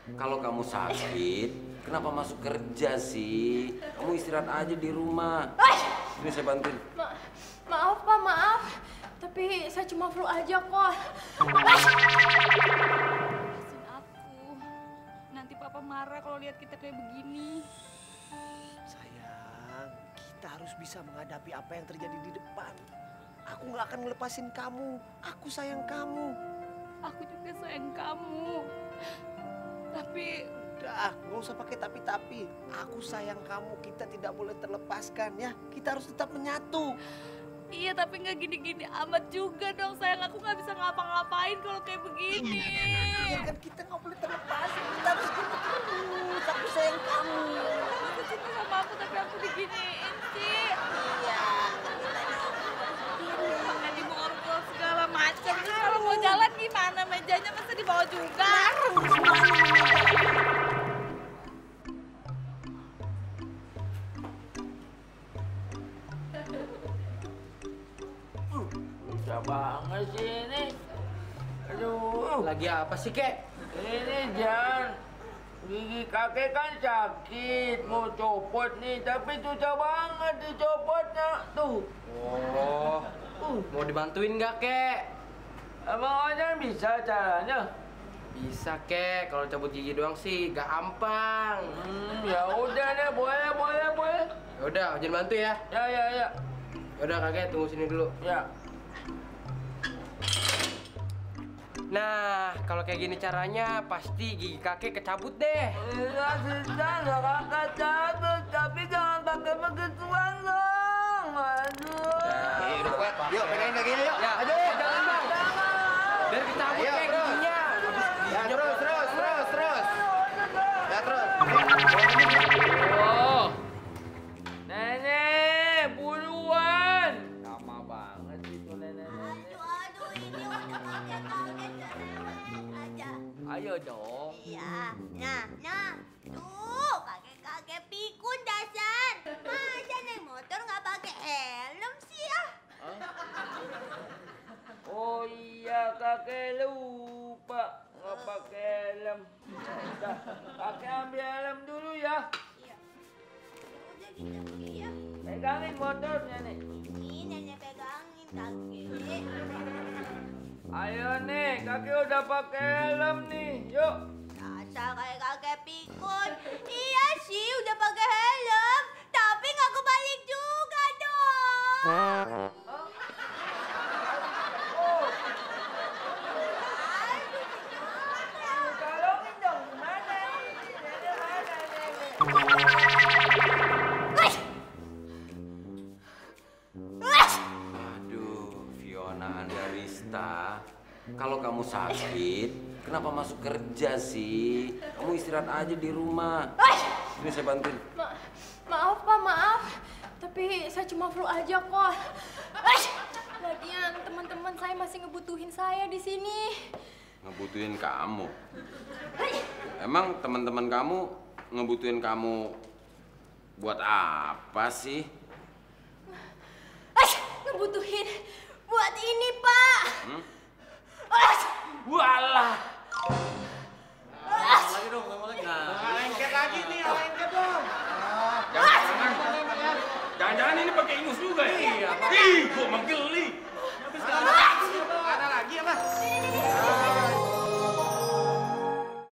Kalau kamu sakit, kenapa masuk kerja sih? Kamu istirahat aja di rumah. Ini saya bantuin. Maaf Pak, maaf. Tapi saya cuma flu aja kok. Lepasin aku. Nanti Papa marah kalau lihat kita kayak begini. Sayang, kita harus bisa menghadapi apa yang terjadi di depan. Aku nggak akan ngelepasin kamu. Aku sayang kamu. Aku juga sayang kamu. Tapi Udah, nggak usah pakai tapi-tapi. Aku sayang kamu. Kita tidak boleh terlepaskan ya. Kita harus tetap menyatu. iya, tapi nggak gini-gini amat juga dong. Sayang, aku nggak bisa ngapa-ngapain kalau kayak begini. Ya kan kita nggak boleh terlepas. Kita harus gitu terus. Aku sayang kamu. Aku cinta sama aku, tapi aku diginiin sih. Iya. Pakai diborgol segala macam. Terus kalau mau jalan gimana? Mejanya masa dibawa juga? Susah banget sih ini. Aduh. Lagi apa sih, Kek? Ini Jan. Gigi kakek kan sakit. Mau copot nih. Tapi susah banget dicopotnya. Tuh. Oh, mau dibantuin nggak, Kek? Emang aja bisa caranya? Bisa, Kek. Kalau cabut gigi doang sih gampang. Ya udah deh. Boleh. Yaudah, Ojen bantu ya. Ya. Yaudah, kakek tunggu sini dulu. Ya. Nah, kalau kayak gini caranya, pasti gigi kakek kecabut deh. Iya susah nggak kakak cabut. Tapi jangan pakai begituan dong. Aduh. Yuk, pegangin kakinya yuk. Ya, Ayo, jangan, Bang. Biar kecabut, Ayo, Kek, terus. giginya. Ya, terus. Ya, terus. Oh. Nenek, buruan. Lama banget itu nenek-nenek. Aduh, ini udah kaget-kaget aja. Ayo dong. Iya, nah, tuh kakek-kakek pikun dasar. Masa naik motor nggak pakai helm sih ah? Oh iya, kakek lupa nggak pakai helm. Udah, kakek ambil helm dulu ya. Iya. Udah kita pergi ya. Pegangin motornya nih. Ini nenek pegangin kakek. Ayo nih, kakek udah pakai helm nih. Yuk. Dasar kayak kakek pikun. Iya sih udah pakai helm, tapi nggak kebalik juga dong. Tolongin dong, mana ini? Nenek mana nenek? Aduh, Fiona Andarista. Kalau kamu sakit, kenapa masuk kerja sih? Kamu istirahat aja di rumah. Ini saya bantuin. Maaf Pak, maaf. Tapi saya cuma flu aja kok. Lagian teman-teman saya masih ngebutuhin saya di sini. Ngebutuhin kamu. Emang teman-teman kamu ngebutuhin kamu buat apa sih? Ngebutuhin buat ini Pak. Walah,